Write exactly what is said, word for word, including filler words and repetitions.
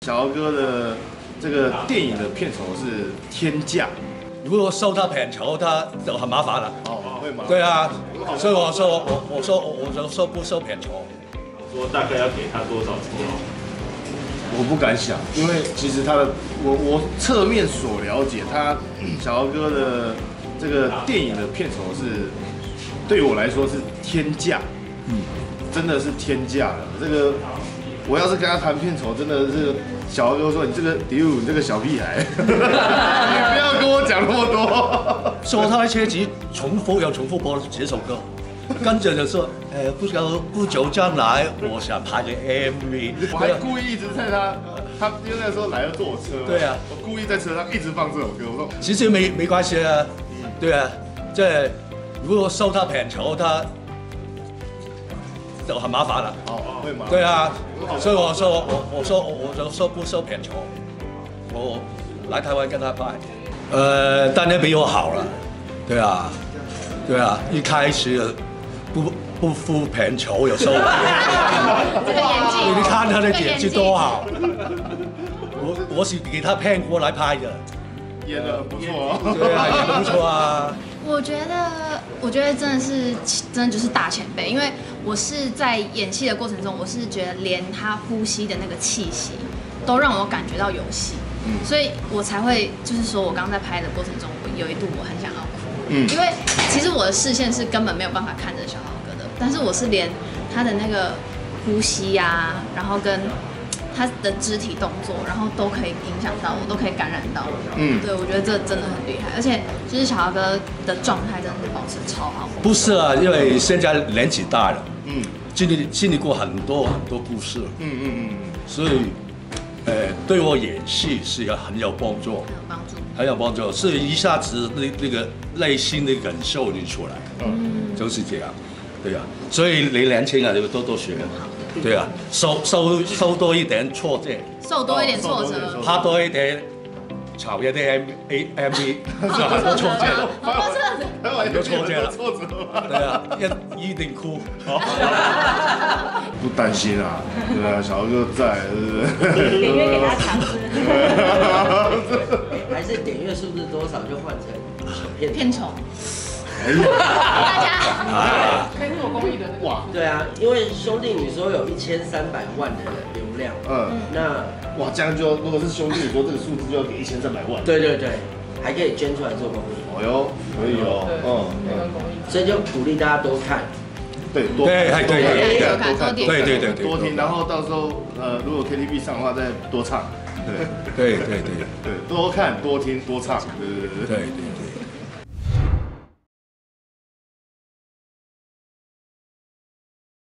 小豪哥的这个电影的片酬是天价， 如果收他片酬，他就很麻烦了。 哦，会吗？ 对啊，所以我说我我说我就说不收片酬。 我说大概要给他多少钱？ 我不敢想，因为其实他的我我侧面所了解，他小豪哥的这个电影的片酬是对于我来说是天价，嗯，真的是天价了。这个我要是跟他谈片酬，真的是小豪哥说你这个迪鲁你这个小屁孩，你不要跟我讲那么多。 说他车子重复又重复播这首歌。跟着就说，呃，不久不久将来，我想拍个 M V。 我还故意一直在他，他因为那时候来了坐我车， 对啊， 我故意在车上一直放这首歌。我说， 其实没没关系啊，对啊，即係如果收他片酬，他就很麻烦了。 哦，会吗？ 对啊，所以我说我我说我就说不收片酬，我来台湾跟他拍，呃，当然比我好了，对啊，对啊，一开始。不不付片酬有时候， 这个演技， 你看他的演技多好。我我是给他骗过来拍的， 演得很不错， 对啊，演得不错啊。 我觉得，我觉得真的是真的就是大前辈，因为我是在演戏的过程中，我是觉得连他呼吸的那个气息，都让我感觉到有戏，嗯，所以我才会就是说我刚刚在拍的过程中，我有一度我很想要哭。嗯，因为其实我的视线是根本没有办法看着小豪哥的，但是我是连他的那个呼吸呀、啊，然后跟他的肢体动作，然后都可以影响到我，都可以感染到我。嗯，对，我觉得这真的很厉害，而且就是小豪哥的状态真的是保持超好。 不是啊，因为现在年纪大了，嗯，经历经历过很多很多故事，嗯嗯嗯，所以，呃，对我演戏是有很有帮助。很有帮助。很有帮助，是一下子那那个内心的感受就出来，嗯，就是这样，对啊，所以你年轻啊，就多多学，对啊，受受受多一点挫折， 受多一点挫折， 拍多一点，炒一啲 M A M V， 很多挫折，很多挫折了， 挫折， 对啊，一一定哭， 不担心啊，对啊，小豪哥在，是不是？ 点阅给他尝试。还是点阅数字多少就换成片片酬。大家很有公益的那个。哇， 对啊，因为兄弟你说有一千三百万的流量，嗯，那哇，这样就如果是兄弟，你说这个数字就要给一千三百万。 对对对，还可以捐出来做公益。 哦哟，可以哦， 嗯， 所以就鼓励大家多看。 对，多对对对对多看多点， 对对对多听，然后到时候呃，如果 K T V 上的话，再多唱。对对对对对，多看多听多唱，对对对对对。